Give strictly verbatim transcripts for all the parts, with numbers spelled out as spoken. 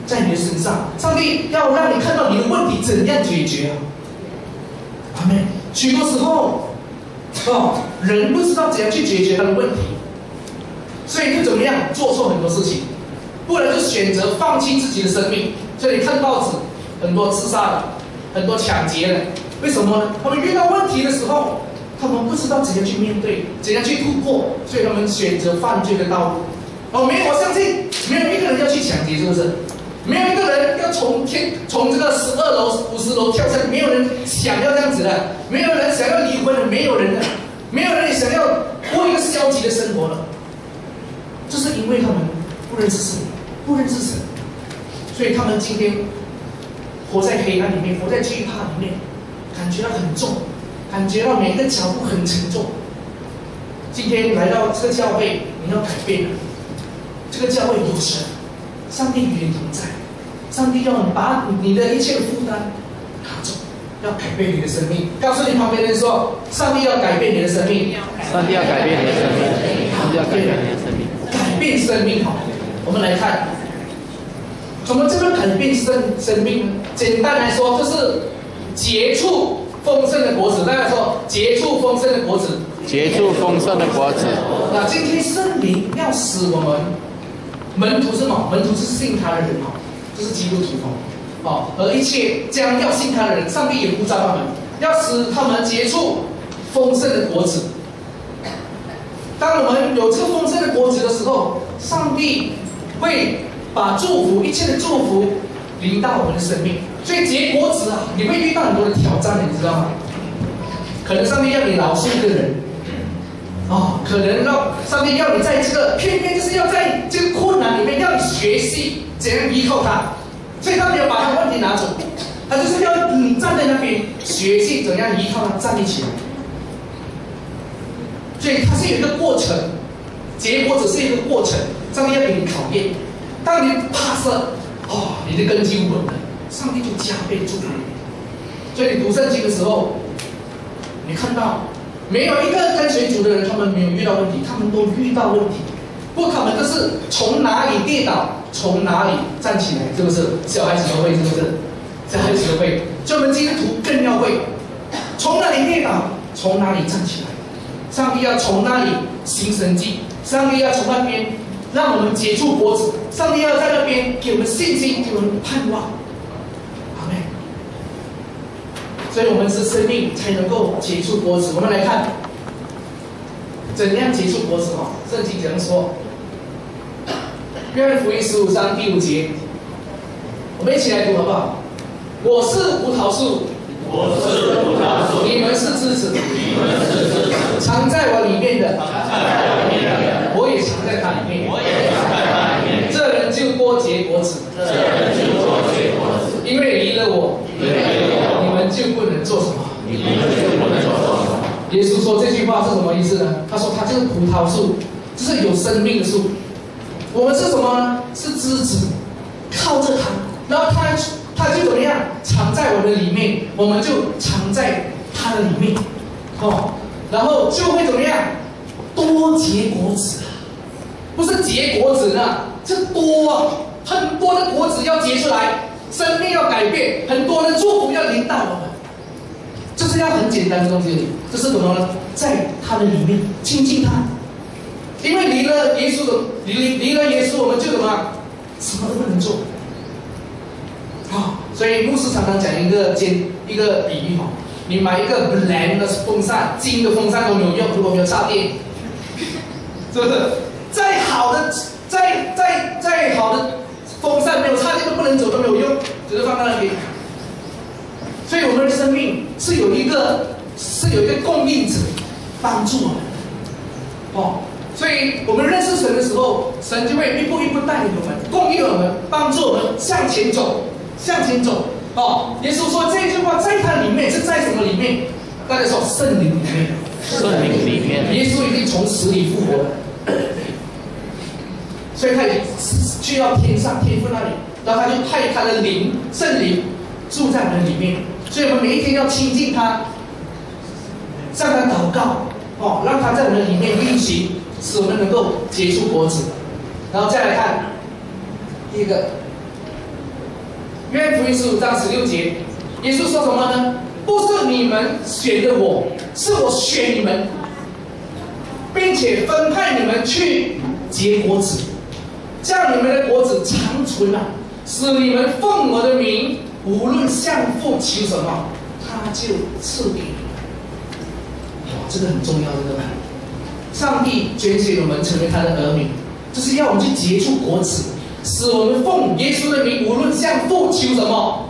在你的身上，上帝要让你看到你的问题怎样解决啊！阿们。许多时候，哦，人不知道怎样去解决他的问题，所以就怎么样做错很多事情，不然就选择放弃自己的生命。所以你看报纸，很多自杀的，很多抢劫的，为什么呢？他们遇到问题的时候，他们不知道怎样去面对，怎样去突破，所以他们选择犯罪的道路。哦，没有，我相信没有一个人要去抢劫，是不是？没有一个人要从天从这个十二楼、五十楼跳下去，没有人想要这样子的，没有人想要离婚的，没有人的，没有人想要过一个消极的生活了。这是因为他们不认识神，不认识神，所以他们今天活在黑暗里面，活在惧怕里面，感觉到很重，感觉到每一个脚步很沉重。今天来到这个教会，你要改变了。这个教会有神，上帝与你同在，上帝要把你的一切的负担拿走，要改变你的生命。告诉你旁边的人说，上帝要改变你的生命， 上帝要改变你的生命，上帝要改变你的生命， 改变生命。好，我们来看，怎么这个改变生生命呢？简单来说，就是结出丰盛的果子。大家说，结出丰盛的果子， 结出丰盛的果子。 那今天圣灵要使我们。门徒是什么？门徒是信他的人哈，这是基督徒哦。而一切将要信他的人，上帝也呼召他们，要使他们结出丰盛的果子。当我们有这个丰盛的果子的时候，上帝会把祝福，一切的祝福临到我们的生命。所以结果子啊，你会遇到很多的挑战，你知道吗？可能上帝要你饶恕一个人。哦，可能让上帝要你在这个，偏偏就是要在这个困难里面，要你学习怎样依靠他，所以他没有把他问题拿走，他就是要你站在那边学习怎样依靠他，站立起来。所以它是有一个过程，结果只是一个过程，上帝要给你考验。当你怕色，哦，你的根基稳了，上帝就加倍祝福你。所以你读圣经的时候，你看到。没有一个跟随主的人，他们没有遇到问题，他们都遇到问题。不过他们都是从哪里跌倒，从哪里站起来，是不是？小孩子都会，是不是？小孩子都会，所以我们基督徒更要会，从哪里跌倒，从哪里站起来。上帝要从那里行神迹，上帝要从那边让我们结出果子，上帝要在那边给我们信心，给我们盼望。所以我们是生命才能够结出果子。我们来看，怎样结出果子哦？圣经怎样说？约翰福音十五章第五节，我们一起来读好不好？我是葡萄树， 我是葡萄树， 你们是枝子， 你们是枝子， 藏在我里面的， 藏在我里面的， 我也藏在它里面， 我也藏在它里面。 这人就多结果子， 这人就多结果子， 因为离了我， 因为离了我。 你们就不能做什么？ 你们就不能做什么？ 耶稣说这句话是什么意思呢？他说他就是葡萄树，就是有生命的树。我们是什么呢？是枝子，靠着它，然后它它就怎么样？藏在我们的里面，我们就藏在它的里面，哦，然后就会怎么样？多结果子，不是结果子呢，是多啊，很多的果子要结出来。生命要改变，很多的祝福要临到我们，这是要很简单的东西。这是什么呢？在他的里面亲近他，因为离了耶稣的离离了耶稣，我们就怎么什么都不能做。啊、哦，所以牧师常常讲一个简一个比喻哈，你买一个 bland 的风扇，金的风扇都没有用，如果没有插电，是不是？再好的再再再好的风扇没有插电都不能走，都没有用，只是放在那边。所以我们的生命是有一个是有一个供应者帮助我们，哦，所以我们认识神的时候，神就会一步一步带领我们，供应我们，帮助我们向前走，向前走。哦，耶稣说这句话在他里面是在什么里面？大家说圣灵里面， 圣灵里面， 耶稣已经从死里复活了。所以他已经去到天上天父那里，然后他就派他的灵圣灵住在我们里面，所以我们每一天要亲近他，向他祷告，哦，让他在我们里面运行，使我们能够结出果子。然后再来看第一个， 约翰福音十五章十六节，耶稣说什么呢？不是你们选的我，是我选你们，并且分派你们去结果子，叫你们的果子长存啊，使你们奉我的名，无论向父求什么，他就赐给你们。哇，这个很重要，对吧？上帝拣选我们成为他的儿女，就是要我们去结出果子，使我们奉耶稣的名，无论向父求什么，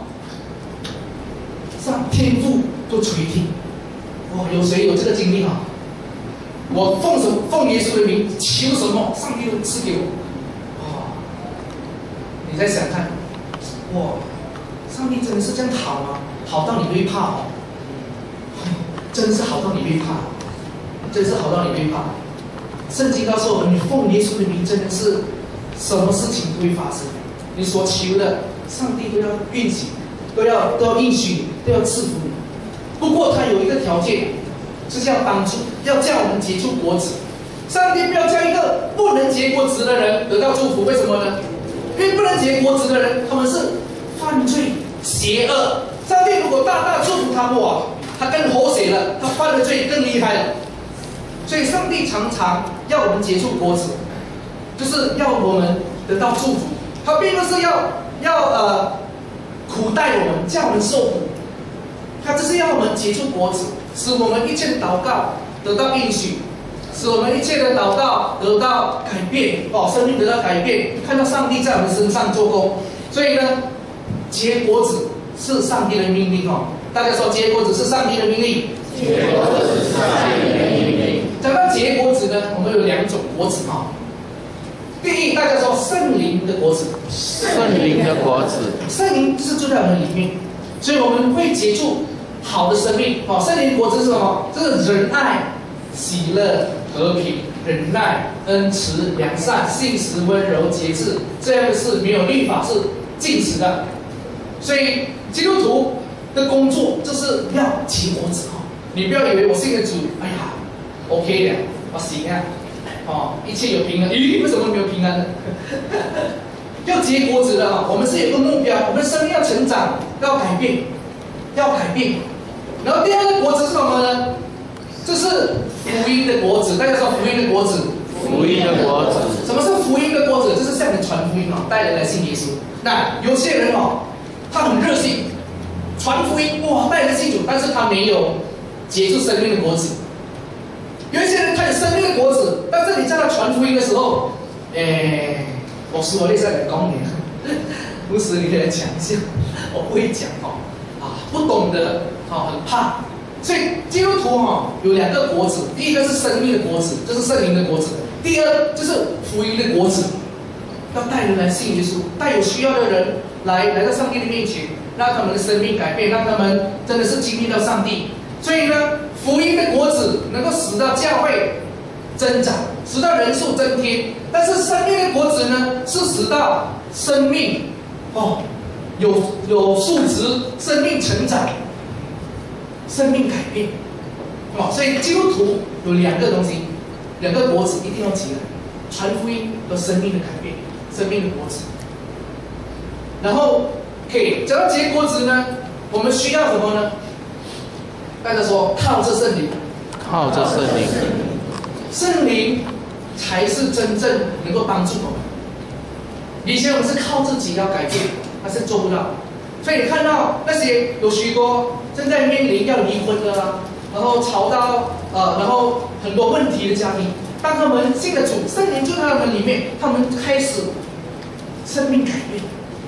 上天父都垂听。哇，有谁有这个经历啊？我奉什奉耶稣的名求什么，上帝都赐给我。哇，你再想看，哇，上帝真的是这样好吗？好到你会怕哦，真是好到你会怕，真是好到你会怕。圣经告诉我们，你奉耶稣的名，真的是什么事情都会发生。你所求的，上帝都要运行，都要都要应许你，都要赐福你。不过他有一个条件，就是要帮助，要叫我们结出果子。上帝不要叫一个不能结果子的人得到祝福，为什么呢？因为不能结果子的人，他们是犯罪、邪恶。上帝如果大大祝福他们啊，他更活血了，他犯的罪更厉害了。所以上帝常常要我们结出果子，就是要我们得到祝福。他并不是要要呃苦待我们，叫我们受苦。他只是要我们结出果子，使我们一切的祷告得到应许，使我们一切的祷告得到改变，哦，生命得到改变，看到上帝在我们身上做工。所以呢，结果子是上帝的命令哦。大家说，结果子是上帝的命令。 结果子是上帝的命令。 讲到结果子呢，我们有两种果子哈。第一，大家说圣灵的果子。 圣灵的果子， 圣灵就是住在我们里面，所以我们会结出好的生命。哦，圣灵果子是什么？就是仁爱、喜乐、和平、忍耐、恩慈、良善、信实、温柔、节制。这样的事没有律法是禁止的。所以基督徒的工作就是要结果子哈。你不要以为我信了主，哎呀 ，OK 的，我行啊，哦，一切有平安。咦，为什么没有平安呢？要结果子的啊，我们是有个目标，我们生命要成长，要改变，要改变。然后第二个果子是什么呢？这是福音的果子。大家说福音的果子。 福音的果子。 什么是福音的果子？就是向你传福音啊，带人来信耶稣。那有些人哦，他很热心，传福音，哇，带人信主，但是他没有结出生命的果子。有一些人他有生命的果子，但是你叫他传福音的时候，诶，我说我类似来讲你，不是你可以来讲一下，我不会讲哦，啊，不懂得，啊，很怕。所以基督徒哈、哦、有两个果子，第一个是生命的果子，这是圣灵的果子；第二就是福音的果子，要带人来信耶稣，带有需要的人来来到上帝的面前，让他们的生命改变，让他们真的是经历到上帝。所以呢，福音的果子能够使到教会增长，使到人数增添；但是生命的果子呢，是使到生命哦有有数值，生命成长。生命改变，哦，所以基督徒有两个东西，两个果子一定要结合：传福音和生命的改变，生命的果子。然后，可以讲到结果子呢，我们需要什么呢？大家说，靠着圣灵， 靠着圣灵， 圣灵才是真正能够帮助我们。以前我们是靠自己要改变，但是做不到。所以你看到那些有许多正在面临要离婚的啊，然后吵到呃，然后很多问题的家庭，当他们信了主，圣灵就在他们里面，他们开始生命改变，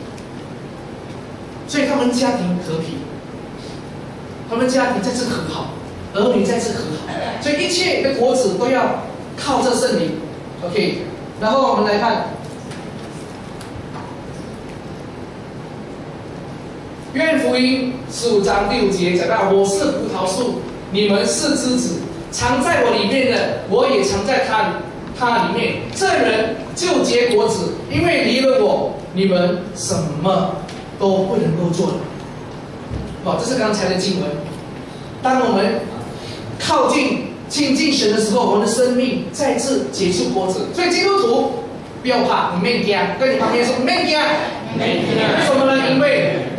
所以他们家庭和平，他们家庭再次和好，儿女再次和好，所以一切的果子都要靠这圣灵。OK， 然后我们来看。约翰福音十五章第五节讲到：“我是葡萄树，你们是枝子，藏在我里面的，我也藏在他他里面。这人就结果子，因为离了我，你们什么都不能够做了。”好，这是刚才的经文。当我们靠近亲近神的时候，我们的生命再次结出果子。所以基督徒不要怕，你免惊，跟你旁边说免惊， 免惊。 为什么呢？因为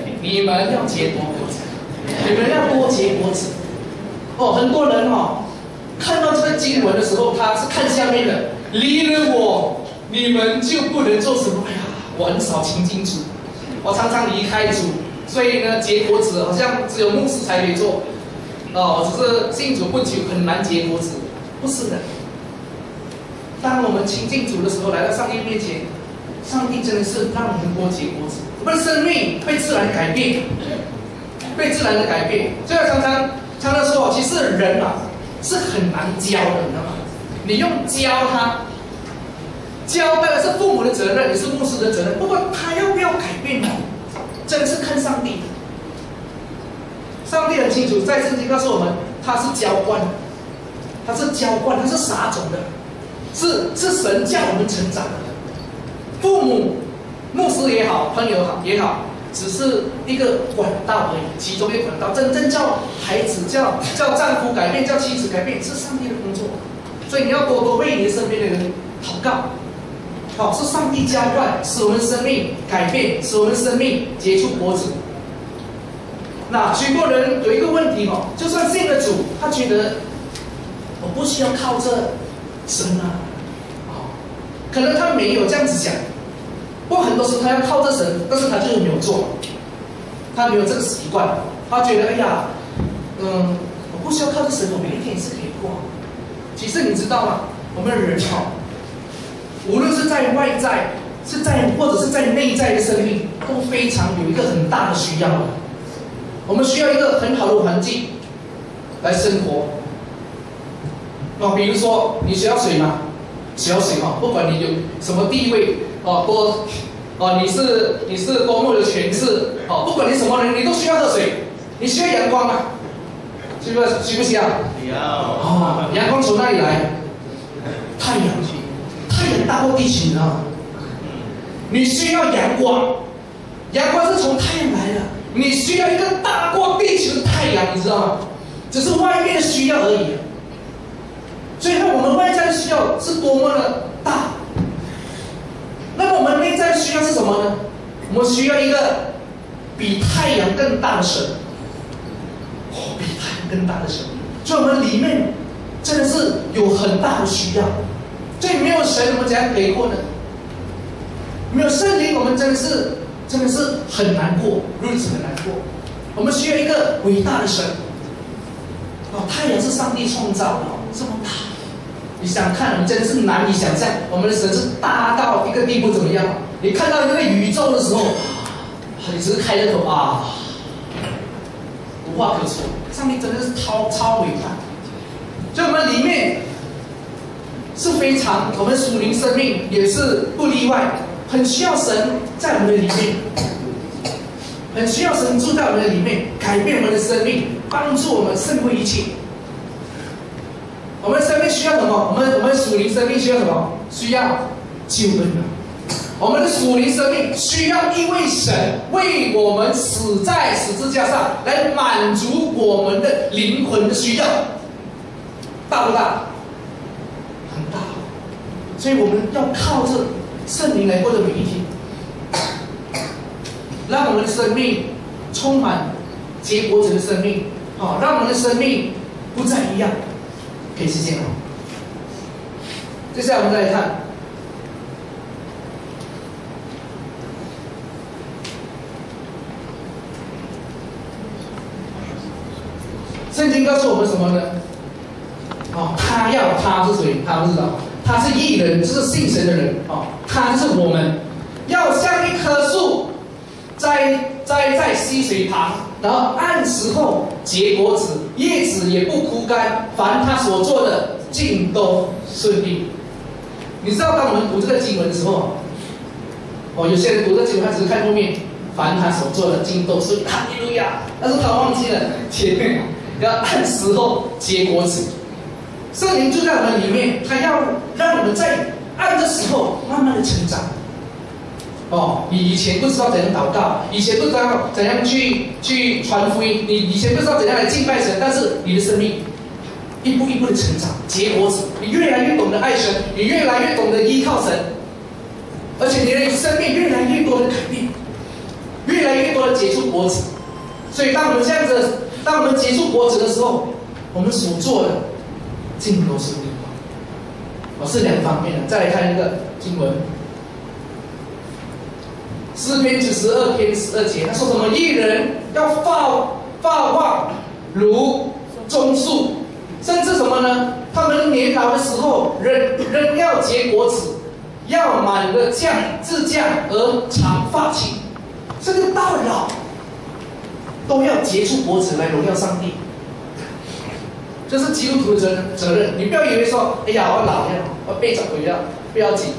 你们要结多果子，你们要多结果子。哦，很多人哦，看到这个经文的时候，他是看下面的，离了我，你们就不能做什么。哎呀，我很少亲近主，我常常离开主，所以呢，结果子好像只有牧师才可以做。哦，只是信主不久，很难结果子，不是的。当我们亲近主的时候，来到上帝面前，上帝真的是让我们多结果子，我们的生命被自然改变，被自然的改变。所以常常常常说，其实人啊是很难教的，你知道吗？你用教他，教当然是父母的责任，也是牧师的责任。不过他要不要改变呢？真是看上帝。上帝很清楚，在圣经告诉我们，他是浇灌的，他是浇灌，他是撒种的，是是神叫我们成长的。父母、牧师也好，朋友好也好，只是一个管道而已，其中一个管道。真正叫孩子、叫叫丈夫改变、叫妻子改变，是上帝的工作。所以你要多多为你的身边的人祷告。好，是上帝浇灌，使我们生命改变，使我们生命结出果子。那许多人有一个问题哦，就算信了主，他觉得我不需要靠着神啊，哦，可能他没有这样子想。不过很多时候他要靠着神，但是他就是没有做，他没有这个习惯，他觉得哎呀，嗯，我不需要靠着神，我每一天也是可以过。其实你知道吗？我们的人哦，无论是在外在，是在或者是在内在的生命，都非常有一个很大的需要的。我们需要一个很好的环境来生活。哦，比如说你需要水吗？需要水哦，不管你有什么地位哦，多哦，你是你是多么的权势哦，不管你什么人，你都需要喝水。你需要阳光吗？需不需不需要？ 需要。 哦，阳光从哪里来？太阳，太阳大过地球啊！你需要阳光，阳光是从太阳来的。你需要一个大过地球的太阳，你知道吗？只是外面的需要而已。所以看我们外在的需要是多么的大，那么我们内在需要是什么呢？我们需要一个比太阳更大的神，哦，比太阳更大的神。所以我们里面真的是有很大的需要。所以没有神，我们怎样可以过呢？没有圣灵，我们真的是。真的是很难过，日子很难过。我们需要一个伟大的神。哦，太阳是上帝创造的，哦，这么大，你想看，你真的是难以想象，我们的神是大到一个地步怎么样？你看到那个宇宙的时候，你只是开了口啊，无话可说。上帝真的是超超伟大。所以我们里面是非常，我们属灵生命也是不例外。很需要神在我们的里面，很需要神住在我们的里面，改变我们的生命，帮助我们胜过一切。我们的生命需要什么？我们我们属灵生命需要什么？需要救恩啊！我们的属灵生命需要一位神为我们死在十字架上，来满足我们的灵魂的需要，大不大？很大。所以我们要靠着圣灵来过的每一天，让我们的生命充满结果子的生命，啊，让我们的生命不再一样。可以实现吗？接下来我们再来看，圣经告诉我们什么呢？哦，他要他是谁？他不知道。他是义人，就是信神的人哦。他就是我们，要像一棵树，栽栽在溪水旁，然后按时候结果子，叶子也不枯干，凡他所做的尽都顺利。你知道，当我们读这个经文的时候，哦，有些人读这个经文，他只是看后面，凡他所做的尽都顺利，哈利路亚。但是他忘记了前面要按时候结果子。圣灵住在我们里面，他要让我们在按的时候慢慢的成长。哦，你以前不知道怎样祷告，以前不知道怎样去去传福音，你以前不知道怎样来敬拜神，但是你的生命一步一步的成长，结果子，你越来越懂得爱神，你越来越懂得依靠神，而且你的生命越来越多的改变，越来越多的结出果子。所以当我们这样子，当我们结出果子的时候，我们所做的尽都是灵光。哦，是两方面的。再来看一个经文，诗篇九十二篇十二节，他说什么？义人要发发旺如棕树，甚至什么呢？他们年老的时候，仍仍要结果子，要满了降自降而长发青，甚至到老都要结出果子来荣耀上帝。这是基督徒的责任责任。你不要以为说，哎呀，我老了，我被找回了，不要紧。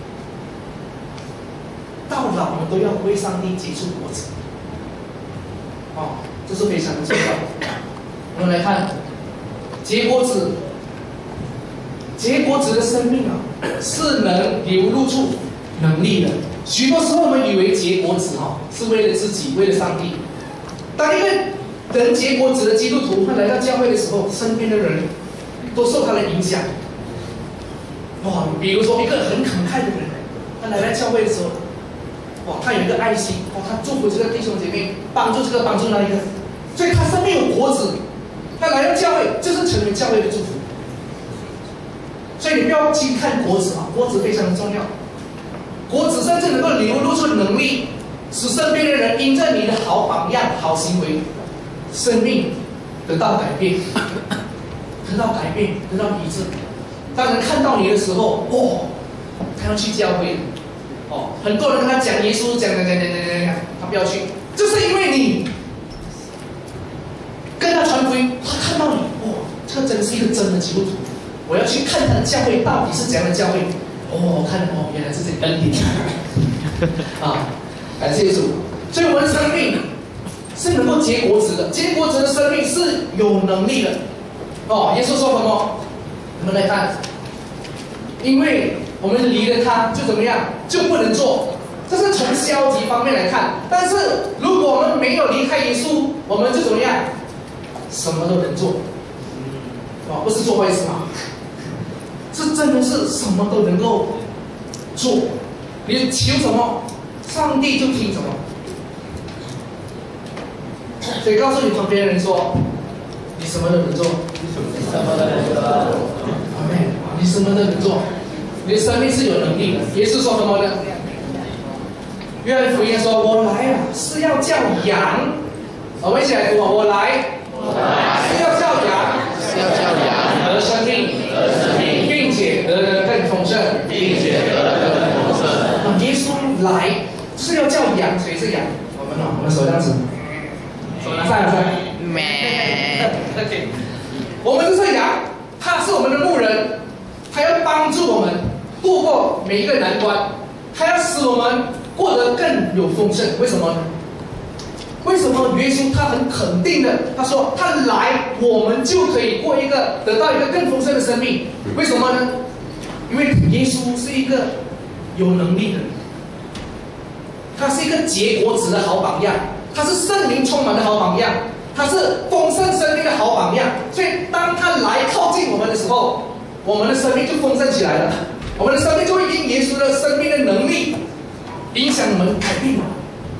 到老我们都要为上帝结出果子。哦，这是非常的重要。我们来看结果子。结果子的生命啊，是能流露出能力的。许多时候我们以为结果子哈、啊、是为了自己，为了上帝。当一个人结果子的基督徒，他来到教会的时候，身边的人都受他的影响。哇，比如说一个很慷慨的人，他来到教会的时候，哇，他有一个爱心，哇，他祝福这个弟兄姐妹，帮助这个，帮助那一个，所以他身边有果子。他来到教会，就是成为教会的祝福。所以你不要轻看果子啊，果子非常的重要。果子甚至能够流露出能力，使身边的人因着你的好榜样、好行为，生命得到改变，得到改变，得到医治。当人看到你的时候，哦，他要去教会，哦，很多人跟他讲耶稣，讲讲讲讲讲讲，他不要去，就是因为你跟他传福音，他看到你，哦，这个真是一个真的基督徒。我要去看他的教会到底是怎样的教会。哦，看哦，原来是这个恩典啊！感谢主。所以我们的生命是能够结果子的，结果子的生命是有能力的。哦，耶稣说什么？我们来看，因为我们离了他，就怎么样，就不能做。这是从消极方面来看。但是如果我们没有离开耶稣，我们就怎么样，什么都能做。哦，不是做坏事嘛？这真的是什么都能够做，你求什么，上帝就听什么。所以告诉你旁边的人说，你什么都能做，你什么都能做，阿们，你什么都能做，你的生命是有能力的。耶稣说什么呢？约翰福音说：“我来啊，是要叫羊。”我们一起来读啊！我来，我来是要叫羊， 是要叫羊得生命， 得生命， 并且得得更丰盛， 并且得得更丰盛。 啊，耶稣来是要叫羊，谁是羊？我们啊，我们手这样子，手拿上来，上来。OK， 我们就是羊，他是我们的牧人，他要帮助我们度过每一个难关，他要使我们过得更有丰盛。为什么呢？为什么耶稣他很肯定的，他说他来，我们就可以过一个得到一个更丰盛的生命？为什么呢？因为耶稣是一个有能力的人，他是一个结果子的好榜样，他是圣灵充满的好榜样，他是丰盛生命的好榜样。所以当他来靠近我们的时候，我们的生命就丰盛起来了，我们的生命就会因耶稣的生命的能力影响我们，改变我们。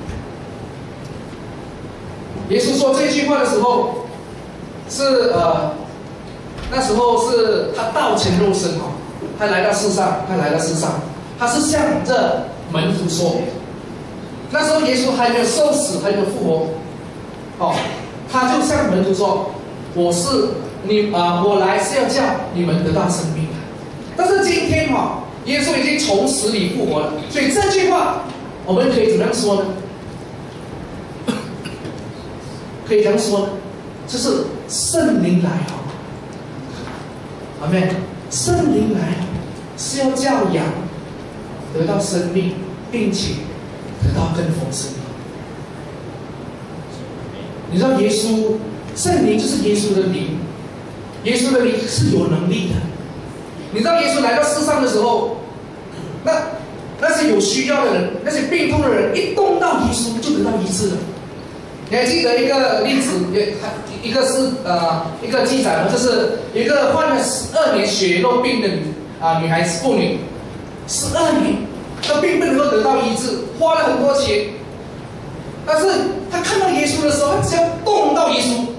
耶稣说这句话的时候，是呃，那时候是他道成肉身哦，他来到世上，他来到世上，他是向着门徒说，那时候耶稣还没有受死，还没有复活，哦，他就向门徒说，我是你啊、呃，我来是要叫你们得到生命的。但是今天哈、哦，耶稣已经从死里复活了，所以这句话我们可以怎么样说呢？可以这样说呢，就是圣灵来了，阿们，圣灵来了是要叫羊得到生命，并且得到更丰盛。你知道耶稣圣灵就是耶稣的灵，耶稣的灵是有能力的。你知道耶稣来到世上的时候，那那些有需要的人，那些病痛的人，一动到耶稣就得到医治了。你还记得一个例子，一个是呃一个记载吗？就是一个患了十二年血肉病的女啊、呃、女孩子妇女，十二年，这病不能够得到医治，花了很多钱。 但是他看到耶稣的时候，他只要动到耶稣，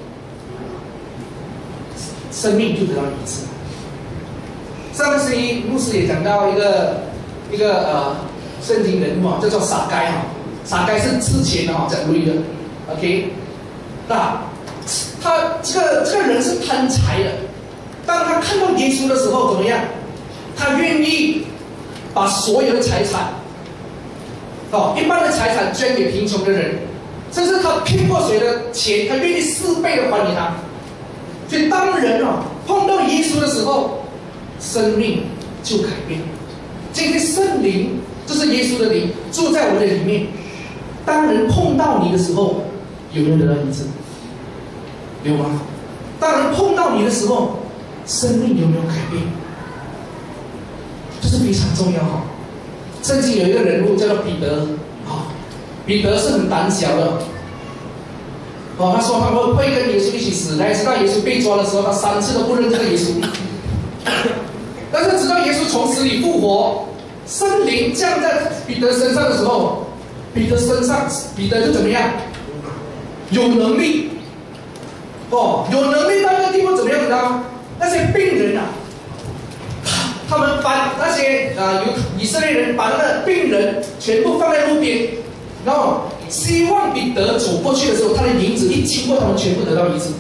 生命就得到医治。上个星期牧师也讲到一个一个呃圣经人物啊，叫做撒该哈，撒该是之前的哈讲路易的 ，OK， 那他这个这个人是贪财的，当他看到耶稣的时候怎么样？他愿意把所有的财产，哦，一般的财产捐给贫穷的人，甚至他骗过谁的钱，他愿意四倍的还给他。所以当人啊碰到耶稣的时候，生命就改变。今天圣灵就是耶稣的灵住在我们的里面。当人碰到你的时候，有没有得到医治？有吗？当人碰到你的时候，生命有没有改变？这是非常重要哈。圣经有一个人物叫做彼得啊，彼得是很胆小的。哦，他说他们会跟耶稣一起死，来直到耶稣被抓的时候，他三次都不认这个耶稣。但是直到耶稣从死里复活，圣灵降在彼得身上的时候，彼得身上彼得就怎么样？有能力。哦，有能力到那个地步怎么样？你知道吗？那些病人啊，他们把那些啊、呃、有以色列人把那个病人全部放在路边，然后希望彼得走过去的时候，他的影子一经过，他们全部得到医治。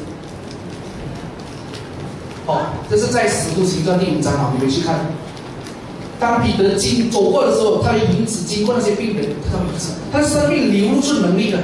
哦，这是在《使徒行传》第五章啊，你们去看。当彼得经走过的时候，他的影子经过那些病人，得到医治，他的生命流露出能力的。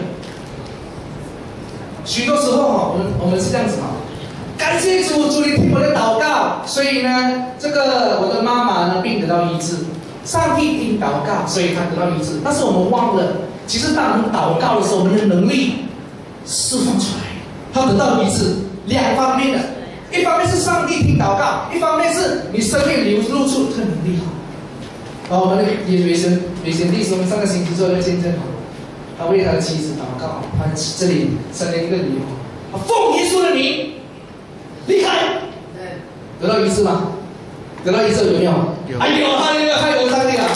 许多时候哈，我们我们是这样子哈，感谢主，主你听我的祷告，所以呢，这个我的妈妈呢病得到医治，上帝听祷告，所以她得到医治。但是我们忘了，其实当我们祷告的时候，我们的能力释放出来，他得到医治，两方面的，一方面是上帝听祷告，一方面是你生命流露出这个能力哈。啊，我们的也伟神伟贤弟兄上个星期做了个见证哈。他为他的妻子祷告，他这里生了一个女儿，他奉耶稣的名离开，得到医治吗？得到医治有没有？有。哎呦，他那个太有上帝了！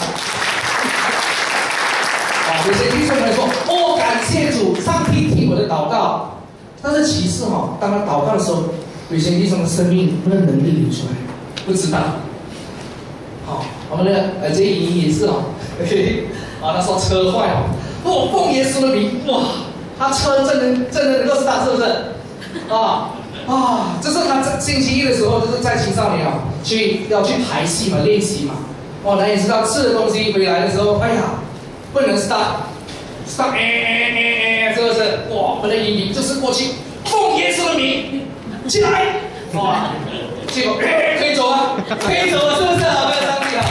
啊，有些弟兄们说：“哦，感谢主，上帝听我的祷告。”但是其实哈、哦，当他祷告的时候，有些弟兄的生命那个能力流出来，不知道。好、哦，我们的呃这姨姨也是哦 ，OK， 啊，他说车坏了。哦，奉耶稣的名，哇，他车真的真的能够start，是不是？啊啊，这是他星期一的时候，就是在青少年啊，去要去排戏嘛，练习嘛。哦，他也知道吃的东西回来的时候，哎呀，不能start，start， 哎哎哎哎，是不是？哇，我们的姨姨就是过去奉耶稣的名起来，哇，结果哎可以走啊，可以走了，是不是？我们的上帝啊，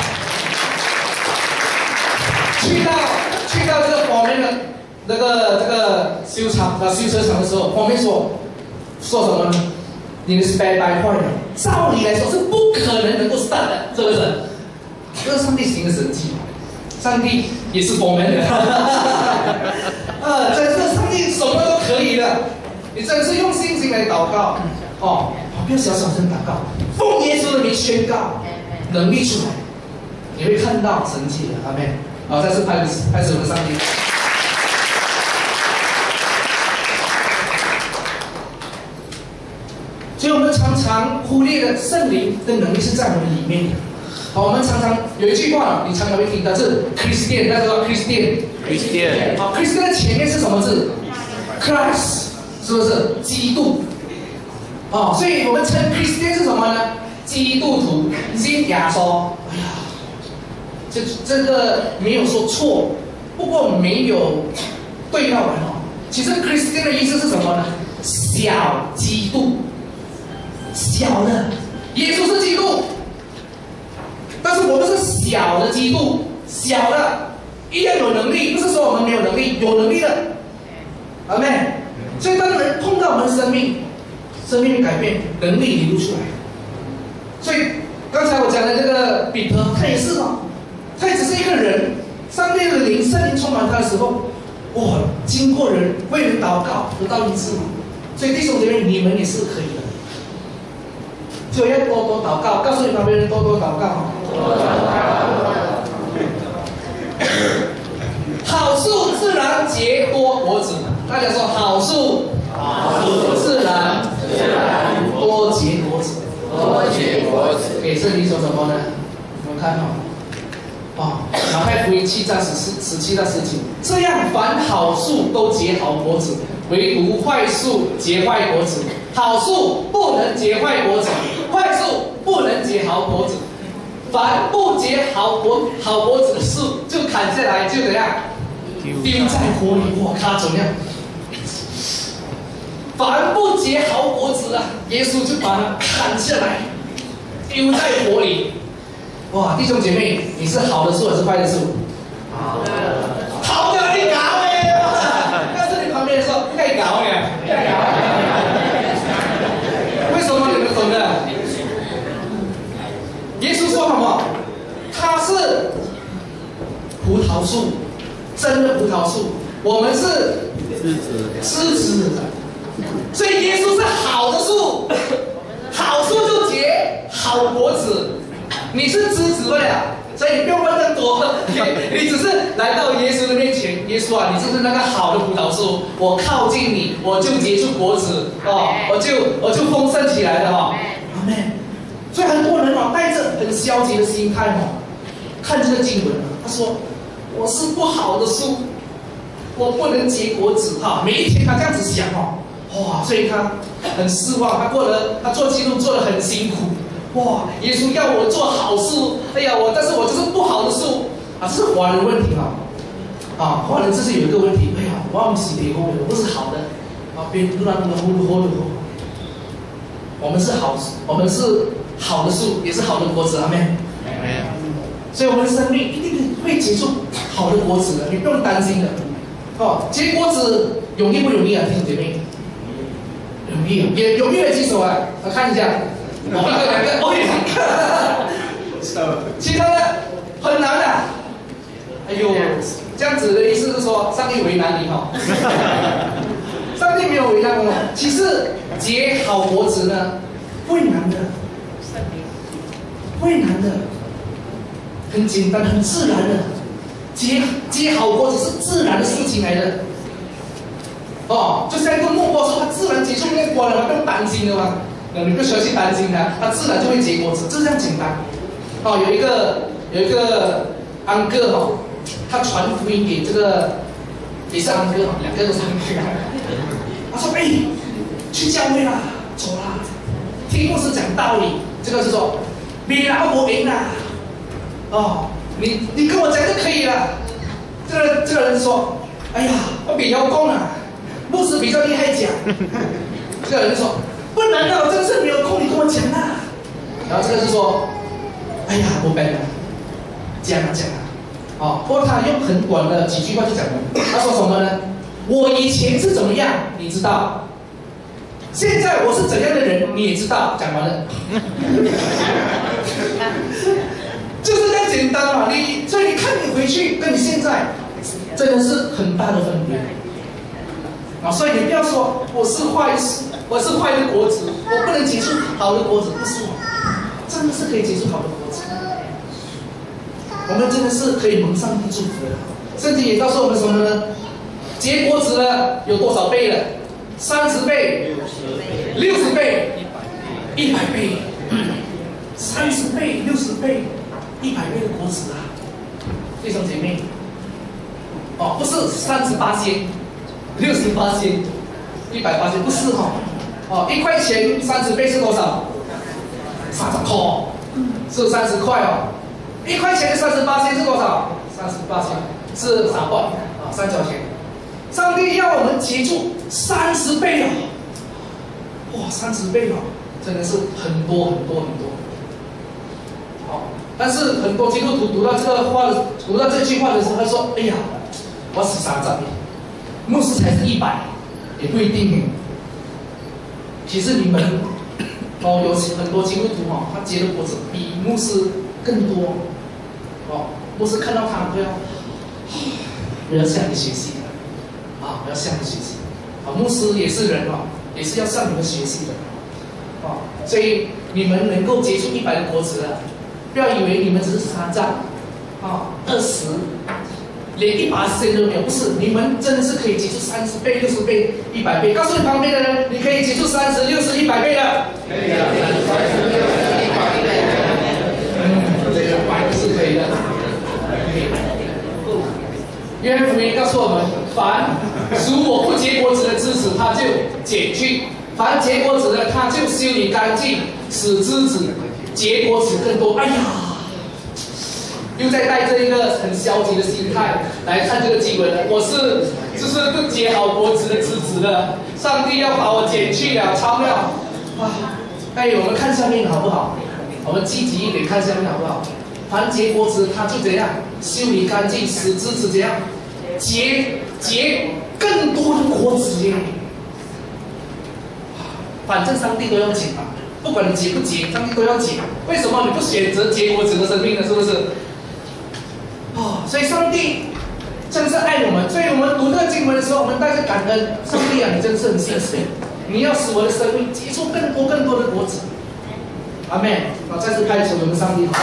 去到。去到这个旁边的那个这个修厂啊修车厂的时候，旁边说说什么呢？你的 spare tire 坏了，照理来说是不可能能够 start 的，是不是？这是上帝行的神迹，上帝也是我们的，啊，真是上帝什么都可以的。你真是用信心来祷告哦，不要小小声祷告，奉耶稣的名宣告，能力出来，你会看到神迹的，阿们。好，再次拍拍手的上帝。所以我们常常忽略了圣灵的能力是在我们里面的。好，我们常常有一句话，你常常会听到是 Christian， 大家知道 Christian。Christian。好 ，Christian 的前面是什么字 ？Christ， 是不是？基督。哦，所以我们称 Christian 是什么呢？基督徒，信耶稣。哎呀。这这个没有说错，不过没有对到人哦。其实 Christian 的意思是什么呢？小基督，小的，耶稣是基督，但是我们是小的基督，小的，一样有能力，不是说我们没有能力，有能力的，阿们。所以当人碰到我们的生命，生命的改变，能力流露出来。所以刚才我讲的这个彼得，他也是嘛。他只是一个人，上帝的灵、圣灵充满他的时候，哇，经过人为人祷告，得到医治嘛。所以弟兄姐妹，你们也是可以的。所以要多多祷告，告诉你旁边人多多祷告。好树自然结多果子， 大家说好树， 好树自然自然多结果子。 多结果子。 给圣经说什么呢？我们看哈、哦，哦，马太福音七章十四十七到十九，这样凡好树都结好果子，唯独坏树结坏果子。好树不能结坏果子，坏树不能结好果子。凡不结好果好果子的树，就砍下来，就怎样？丢在火里。我靠，怎么样？凡不结好果子啊，耶稣就把它砍下来，丢在火里。哇，弟兄姐妹，你是好的树还是坏的树？ 好的。 好的，你搞哎！但是你旁边说该搞哎，该搞。为什么你们懂的？耶稣说什么？他是葡萄树，真的葡萄树。我们是枝子， 枝子。所以耶稣是好的树，好树就结好果子。你是枝子对啊，所以你不用问更多，你只是来到耶稣的面前，耶稣啊，你就是那个好的葡萄树，我靠近你，我就结出果子哦，我就我就丰盛起来了哦。阿门。所以很多人哦，带着很消极的心态哦，看这个经文，他说我是不好的树，我不能结果子哈。每一天他这样子想哦。哇，所以他很失望，他过得他做基督做得很辛苦。哇，耶稣要我做好事，哎呀，我但是我就是不好的树啊，这是华人问题啊。啊，华人这是有一个问题，哎呀，我们是别我不是好的啊，别突然的呼噜呼噜。我们是好，我们是好的树，也是好的果子，阿门。所以我们的生命一定会结出好的果子的，你不用担心的。哦，结果子容易不容易啊，弟兄姐妹？容易，也容易的举手啊！我看一下，一个、两个，哦，两个，其他的很难的。哎呦，这样子的意思是说，上帝为难你哈、哦。上帝没有为难我们，其实结好果子呢，不会难的，不会难的，很简单，很自然的。结结好果子是自然的事情来的。哦，就像一个木瓜树，它自然结出木瓜了，它不用担心的嘛。你不需要去担心它，它自然就会结果子，就这样简单。哦，有一个有一个安哥哈，他传福音给这个也是安哥哈，两个都是安哥。他说：“哎，去教会啦，走啦，听牧师讲道理。这个是说，你拿我赢啦。哦，你你跟我讲就可以了。这个这个人说，哎呀，我比较空啊。”牧师比较厉害讲，这个人说不能啊，我真是没有空，你跟我讲啊。然后这个是说，哎呀，不笨了，讲啊讲啊，哦，不过他用很短的几句话就讲了。他说什么呢？我以前是怎么样，你知道；现在我是怎样的人，你也知道。讲完了，就是这样简单嘛。你所以你看你回去跟你现在，真的是很大的分别。啊，所以你不要说我是坏事，我是坏的果子，我不能结出好的果子，不是，真的是可以结出好的果子。我们真的是可以蒙上帝祝福的。圣经也告诉我们什么呢？结果子呢有多少倍了？三十倍、六十倍、一百倍、三十倍、六十倍、一百倍的果子啊！弟兄姐妹，哦，不是三十八仙。六十八千，一百八千，不是哈、哦，哦，一块钱三十倍是多少？三十块，是三十块哦。一块钱的三十八千是多少？三十八千是三块啊，三角钱。上帝要我们结出三十倍哦，哇，三十倍哦，真的是很多很多很多。哦，但是很多基督徒读到这个话的，读到这句话的时候，他说：“哎呀，我死三十。”牧师才是一百，也不一定。其实你们哦，有很多基督徒哦，他结的果子比牧师更多。哦，牧师看到他都要，我要向你学习的，啊，我要向你学习。啊，牧师也是人哦，也是要向你们学习的。哦，所以你们能够结出一百的果子了，不要以为你们只是三张，啊，二十。 连一把线都没有，不是，你们真的是可以结出三十倍、六十倍、一百倍。告诉你旁边的人，你可以结出三十、六十、一百倍的。 可以啊，三十、六十、一百倍。 嗯，这个百是可以的。约翰福音告诉我们，凡属我不结果子的枝子，他就剪去；凡结果子的，他就修理干净，使枝子结果子更多。哎呀！又在带着一个很消极的心态来看这个经文了。我是就是不结好果子的枝子的，上帝要把我剪去了，抄了。啊，哎，我们看下面好不好？我们积极一点看下面好不好？凡结果子，他就怎样修理干净，使枝子怎样结结更多的果子耶。反正上帝都要结嘛，不管你结不结，上帝都要结。为什么你不选择结果子的生命呢？是不是？哦，所以上帝真是爱我们，所以我们读这个经文的时候，我们带着感恩。上帝啊，你真是很信实，你要使我的生命结出更多更多的果子。阿们。好，再次开始我们上帝好。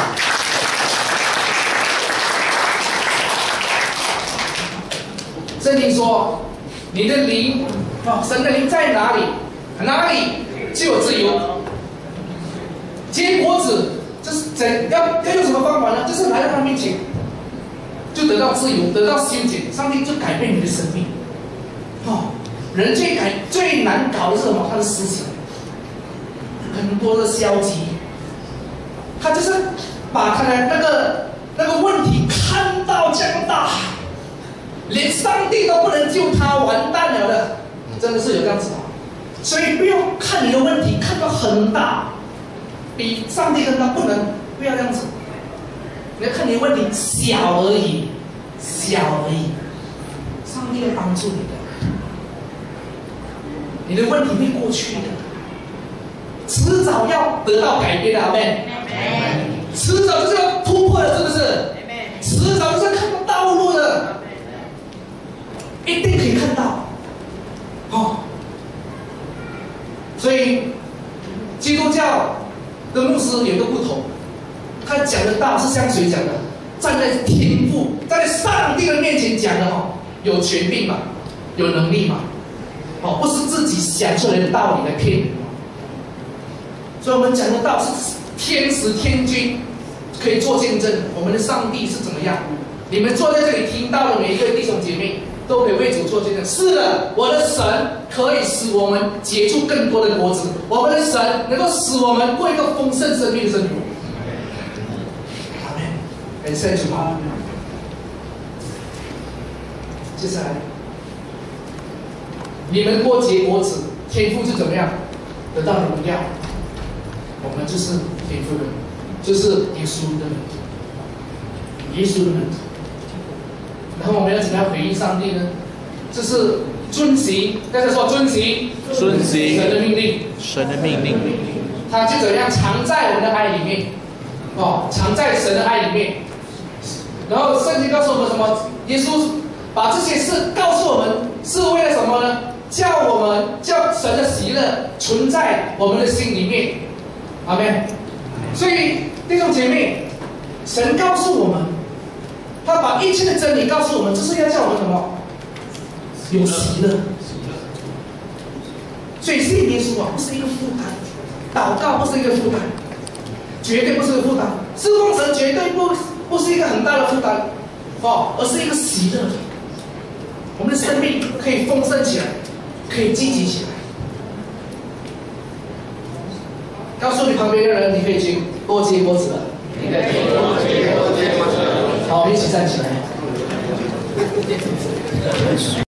圣经说，你的灵，哦，神的灵在哪里，哪里就有自由。结果子，这是怎要要用什么方法呢？就是来到他面前。就得到自由，得到修剪，上帝就改变你的生命。哦，人最改最难搞的是什么？他的思想，很多的消极，他就是把他的那个那个问题看到这样大，连上帝都不能救他，完蛋了的，真的是有这样子的。所以不要看你的问题看到很大，比上帝更大，不能不要这样子。你要看你的问题小而已，小而已，上帝会帮助你的，你的问题会过去的，迟早要得到改变的，阿们。迟早就是要突破的，是不是？迟早就是要看到道路的，一定可以看到。哦，所以基督教的牧师有个不同。他讲的道是像谁讲的？站在天父、站在上帝的面前讲的哦，有权柄嘛，有能力嘛，哦，不是自己想出来的道理来骗人。所以我们讲的道是天使天君可以做见证，我们的上帝是怎么样？你们坐在这里听到的每一位弟兄姐妹，都可以为主做见证。是的，我的神可以使我们结出更多的果子，我们的神能够使我们过一个丰盛生命的生活。感谢主啊！接下来，你们多结果子，天父是怎么样得到荣耀？我们就是天父的，就是耶稣的门徒，耶稣的门徒。然后我们要怎么样回应上帝呢？就是遵行，大家说遵行， 遵行神的命令， 神的命令， 他就怎样藏在我们的爱里面，哦，藏在神的爱里面。然后圣经告诉我们什么？耶稣把这些事告诉我们，是为了什么呢？叫我们叫神的喜乐存在我们的心里面，阿们。所以弟兄姐妹，神告诉我们，他把一切的真理告诉我们，就是要叫我们什么？有喜乐。所以信耶稣啊，不是一个负担，祷告不是一个负担，绝对不是一个负担，侍奉神绝对不。不是一个很大的负担，哦，而是一个喜乐。我们的生命可以丰盛起来，可以积极起来。告诉你旁边的人，你可以去多结果子了。好，我们一起站起来。